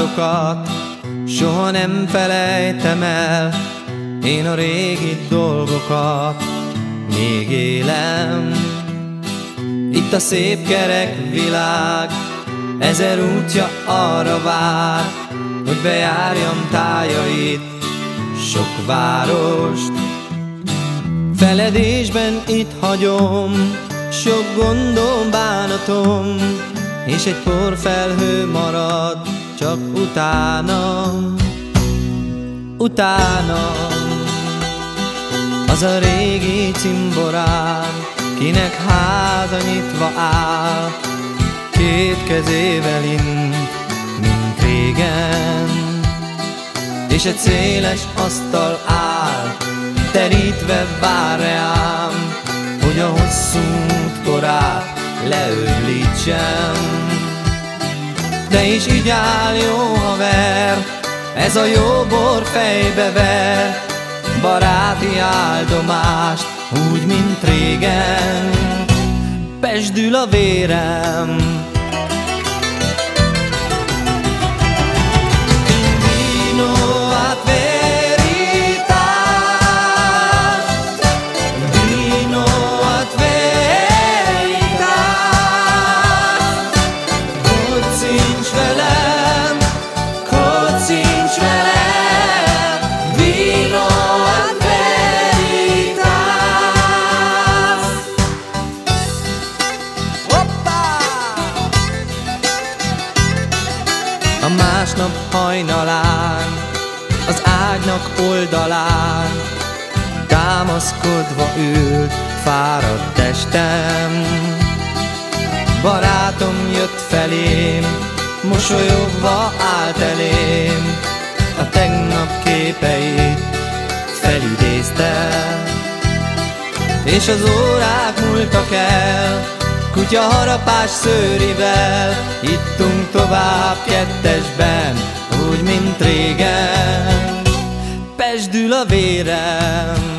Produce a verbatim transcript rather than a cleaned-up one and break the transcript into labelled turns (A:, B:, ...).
A: barátokat soha nem felejtem el, én a régi dolgokat még élem. Itt a szép kerek világ, ezer útja arra vár, hogy bejárjam tájait, sok várost. Feledésben itt hagyom sok gondom, bánatom, és egy porfelhő marad csak utánam, utánam. Az a régi cimborám, kinek háza nyitva áll, két kezével int, mint régen, és egy széles asztal áll, terítve vár rám, hogy a hosszú út korát leöblítsem. Te is így áll, jó haver, ez a jó bor fejbe ver, baráti áldomást, úgy, mint régen, pesdül a vérem. A másnap hajnalán, az ágynak oldalán, támaszkodva ült fáradt testem. Barátom jött felém, mosolyogva állt elém, a tegnap képeit felidézte. És az órák múltak el, kutya harapás szőrivel, ittunk tovább kettesben, úgy, mint régen, pesdül a vérem.